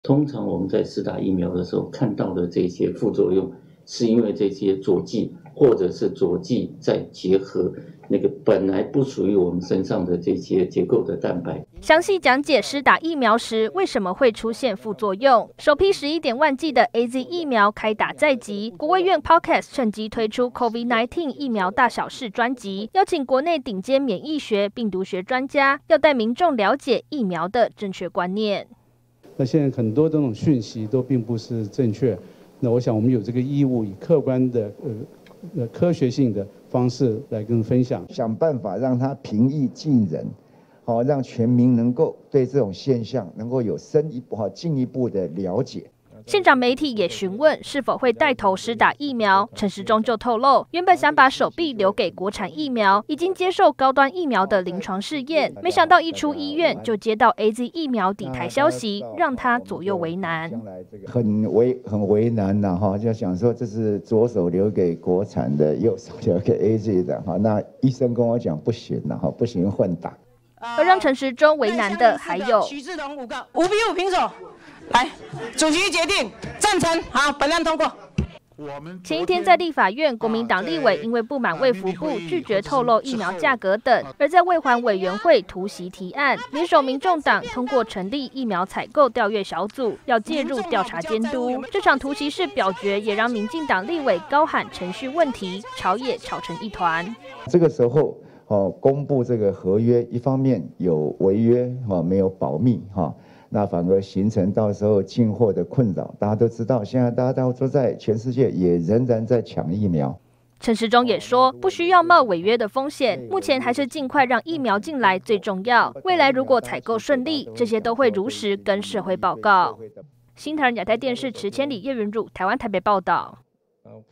通常我们在施打疫苗的时候看到的这些副作用，是因为这些佐剂或者是佐剂再结合那个本来不属于我们身上的这些结构的蛋白。 详细讲解施打疫苗时为什么会出现副作用。首批11.万剂的 AZ 疫苗开打在即，国卫院 Podcast 趁机推出 COVID-19 疫苗大小事专辑，邀请国内顶尖免疫学、病毒学专家，要带民众了解疫苗的正确观念。 那现在很多这种讯息都并不是正确，那我想我们有这个义务，以客观的科学性的方式来跟分享， 想办法让它平易近人。让全民能够对这种现象能够有进一步的了解。 现场媒体也询问是否会带头施打疫苗，陈时中就透露，原本想把手臂留给国产疫苗，已经接受高端疫苗的临床试验，没想到一出医院就接到 AZ 疫苗抵台消息，让他左右为难。 很为难呐就想说这是左手留给国产的，右手留给 AZ 的那医生跟我讲不行不行混打。 而让陈时中为难的还有许志龙5个，5比5平手。来，主席决定赞成，好，本案通过。 前一天在立法院，国民党立委因为不满卫福部拒绝透露疫苗价格等，而在卫环委员会突袭提案，联手民众党通过成立疫苗采购调阅小组，要介入调查监督。这场突袭式表决也让民进党立委高喊程序问题，朝野吵成一团。 这个时候公布这个合约，一方面有违约没有保密那反而形成到时候进货的困扰。大家都知道，现在大家都在全世界也仍然在抢疫苗。 陈时中也说，不需要冒违约的风险，目前还是尽快让疫苗进来最重要。未来如果采购顺利，这些都会如实跟社会报告。新唐人亚太电视池千里叶云儒台湾台北报道。